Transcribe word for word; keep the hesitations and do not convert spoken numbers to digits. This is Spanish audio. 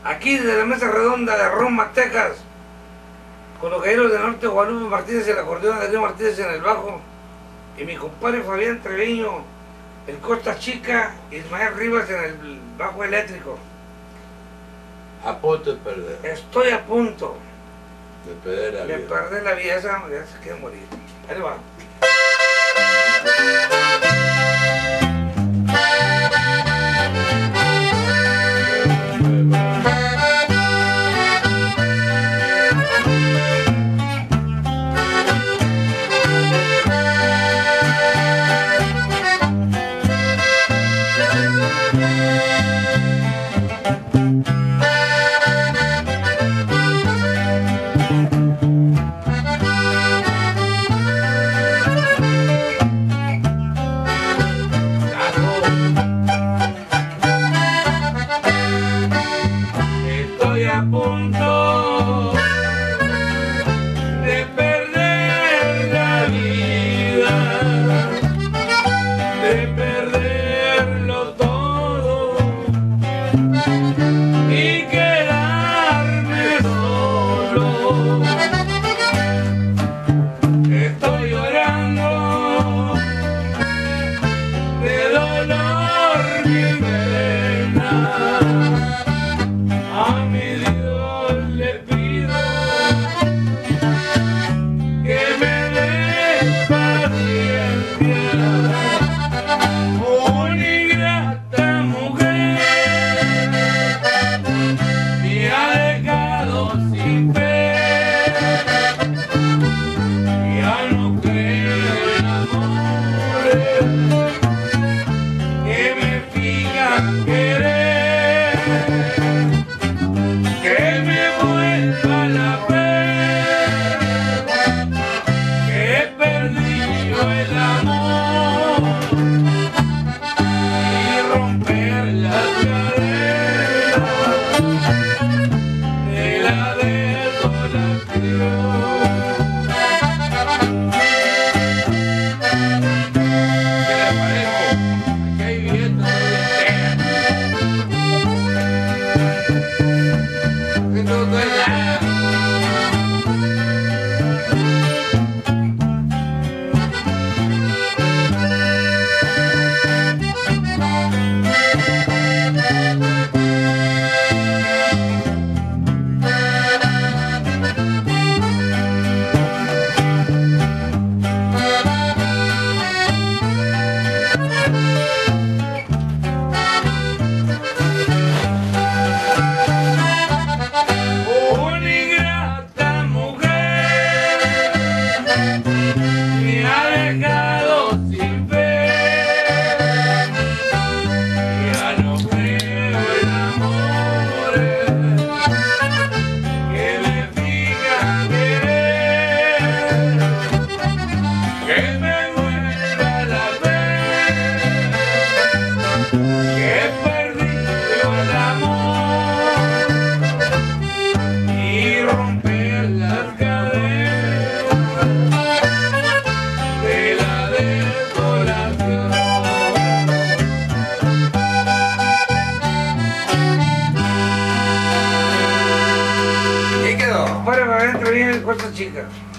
Aquí desde la mesa redonda de Roma, Texas, con los caballeros del norte, Guadalupe Martínez, el acordeón Adrián Martínez en el bajo, y mi compadre Fabián Treviño, el Costa Chica, y Ismael Rivas en el bajo eléctrico. A punto de perder. Estoy a punto De perder la de vida. perder la vida, esa ya se quiere morir. Ahí va. Estoy a punto de perder la vida, de perderlo todo y quedarme solo. Estoy llorando de dolor mi pena. A mi Dios le pido que me dé paciencia. Una ingrata mujer me ha dejado sin fe. Ya no creo en amores que me fijan querer. Que me vuelva la fe, que he perdido el amor y romper las cadenas de la desolación. ¿Qué le parece? Aquí hay viento de todo el lado. Una ingrata mujer me ha dejado sin fe. Ya no creo en amores que me fijan querer. Que me vuelva la fe, que he perdido el amor y romper las cadenas de la desolación. ¿Qué quedó? Para adentro viene el Costa Chica.